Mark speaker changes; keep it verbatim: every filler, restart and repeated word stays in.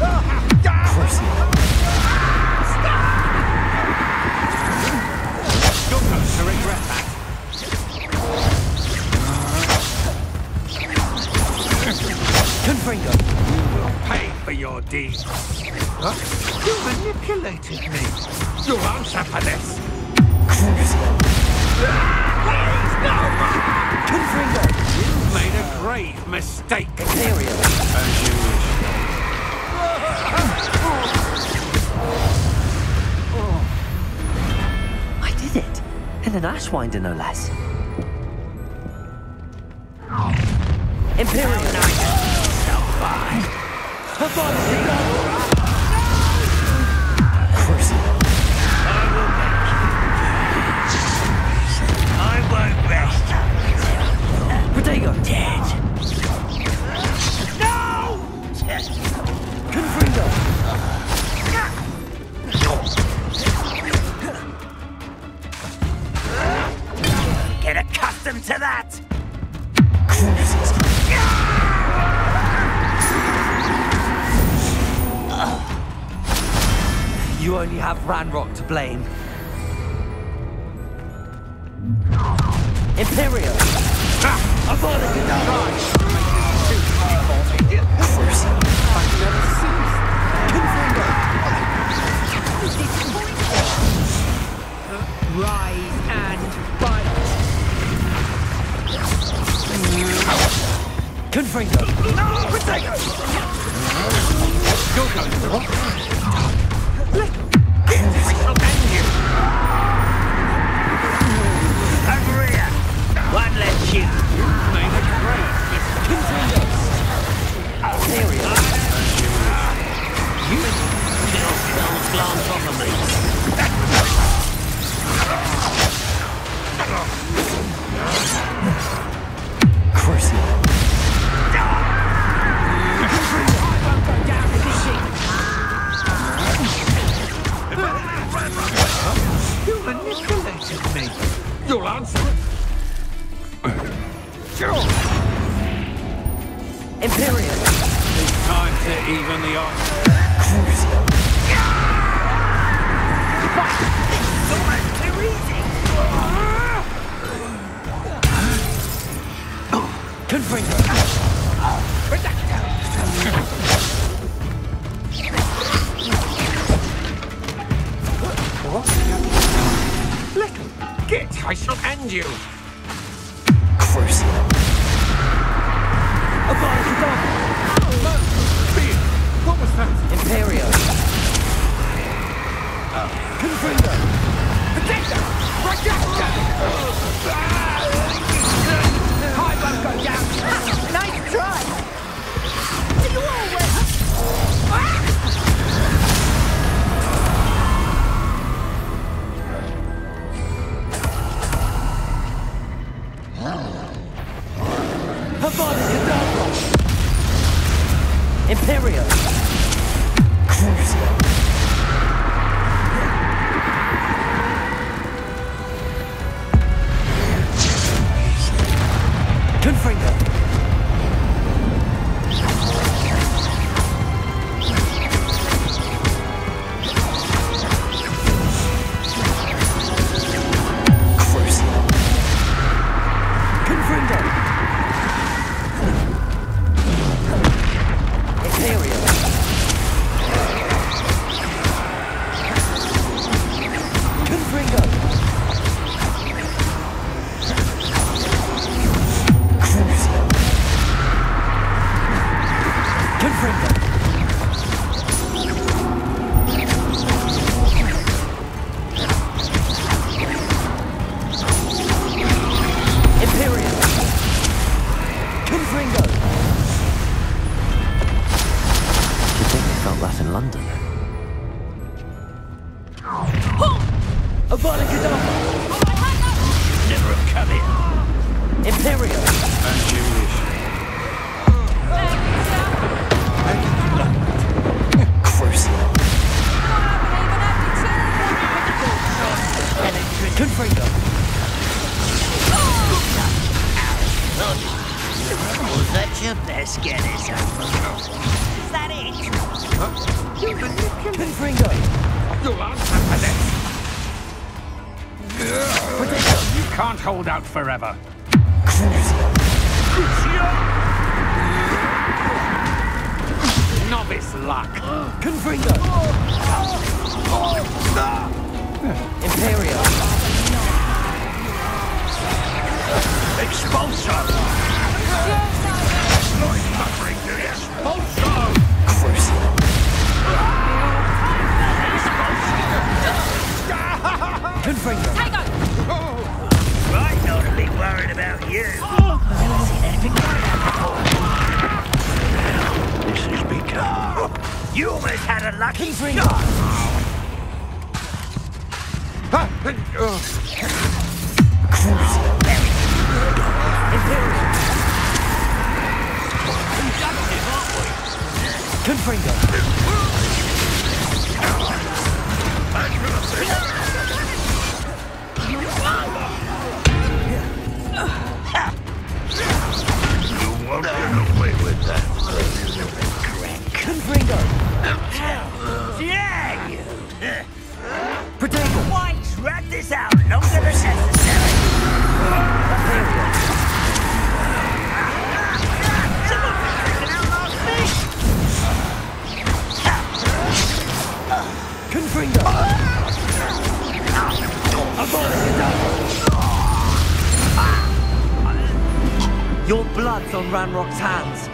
Speaker 1: Crucio.
Speaker 2: You're going to regret that.
Speaker 1: Confringo.
Speaker 2: You will pay for your deeds. Huh? You manipulated me. You'll answer for this.
Speaker 1: Crucio.
Speaker 2: Please, no more!
Speaker 1: Confringo.
Speaker 2: You've made a grave mistake.
Speaker 1: Imperial.
Speaker 2: As you wish.
Speaker 1: I did it. And an Ashwinder, no less. Imperial.
Speaker 2: Stop by.
Speaker 1: Avada Kedavra. Crucio.
Speaker 2: I will make you. I won't rest.
Speaker 1: Protego.
Speaker 2: Dead. No!
Speaker 1: Confringo.
Speaker 2: Get accustomed to that!
Speaker 1: You only have Ranrock to blame. Imperial. Avada Kedavra. Crucio.
Speaker 2: I've never seen
Speaker 1: Confringo.
Speaker 3: Rise and bite.
Speaker 1: Confringo.
Speaker 2: No! Protego! You're going to what? I shall end you! Agria! One less shoot. You've made a great mistake.
Speaker 1: Confringo. Imperial.
Speaker 2: You still don't glance off of me.
Speaker 1: Crucio.
Speaker 2: You manipulated me. You'll answer it. Sure.
Speaker 1: Imperial.
Speaker 2: It's time to even the odds.
Speaker 1: Crucio.
Speaker 2: It's almost too easy.
Speaker 1: Confringo.
Speaker 2: Little git, I shall end you.
Speaker 1: Crucio. Avada Kedavra.
Speaker 2: No, Beard, what was that?
Speaker 1: Imperial. Confringo.
Speaker 3: Potato! Projector! High won't go down. Nice try! Are you all ready?
Speaker 1: Avada Kedavra. Imperial. Crucio. Confringo. Crucio. Confringo. Imperial. Confringo. Crucio. Confringo. Imperial. Confringo. You'd think they felt that in London. Avada Kedavra.
Speaker 2: Never have come here.
Speaker 1: Imperial.
Speaker 2: As you wish.
Speaker 1: Crucio. Confringo.
Speaker 2: Was that your best get? Is that it? You manipulate.
Speaker 1: Confringo.
Speaker 2: You'll answer for this. You can't hold out forever.
Speaker 1: Crucio.
Speaker 2: Crucio! Novice luck.
Speaker 1: Confringo. Imperio.
Speaker 2: Expulso! Noise suffering to the expulso!
Speaker 1: Crucio. Confringo.
Speaker 3: Right, not a bit worried about you. I've never seen anything like that before.
Speaker 2: This has become...
Speaker 3: You almost had a lucky
Speaker 1: Confringo.
Speaker 3: shot.
Speaker 1: Crucio. Imperio.
Speaker 3: Conductive, aren't we?
Speaker 1: Confringo.
Speaker 2: You won't get away with that.
Speaker 1: Confringo.
Speaker 3: Yeah, you.
Speaker 1: Protego.
Speaker 3: Why drag this out longer than necessary? Someone been drinking out last week.
Speaker 1: Confringo. Avada Kedavra. Your blood's on Ranrock's hands.